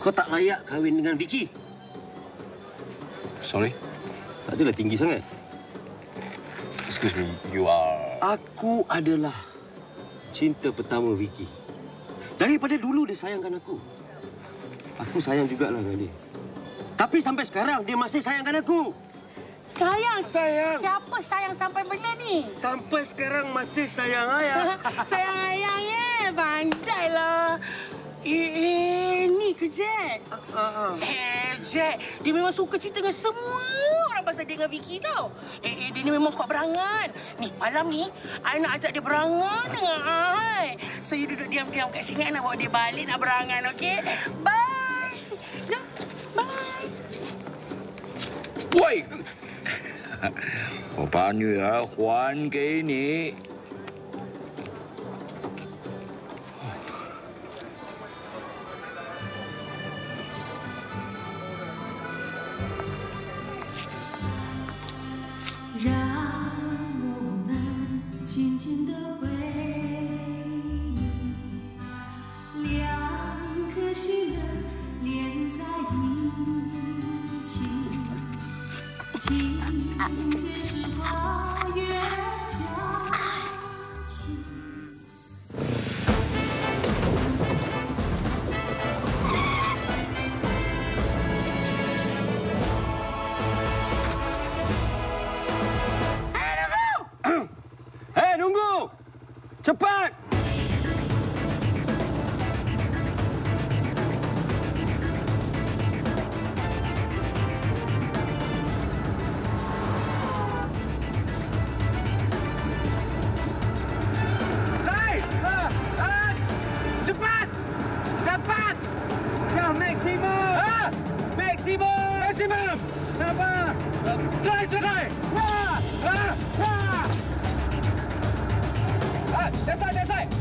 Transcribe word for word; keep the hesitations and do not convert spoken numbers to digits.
kau tak layak kahwin dengan Vicky. Sorry? Tak adalah tinggi sangat. Excuse me, you are... Aku adalah cinta pertama Vicky. Daripada dulu dia sayangkan aku. Aku sayang jugalah dengan dia. Tapi sampai sekarang dia masih sayangkan aku. Sayang? Sayang. Siapa sayang sampai benda ni? Sampai sekarang masih sayang ayah. Sayang ayang eh. Pandailah. Eh, eh, ni ke Jack? Uh, uh. Eh, Jack. Dia memang suka cerita dengan semua orang pasal dia dengan Vicky tau. Eh, eh, dia ni memang kuat berangan. Ni, malam ni, I nak ajak dia berangan dengan I. So, you duduk diam-diam kat sini. I nak bawa dia balik nak berangan, okey? Bye. Jom. Bye. Woi! 我把女儿还给你。 让我们紧紧地回忆，两颗心儿连在一起。 今天是花月佳期。 Hei, tunggu! Cepat! Maximum! Maximum! Sabar! Try, try! Wah! Ah! Wah! Ah, that side, that side!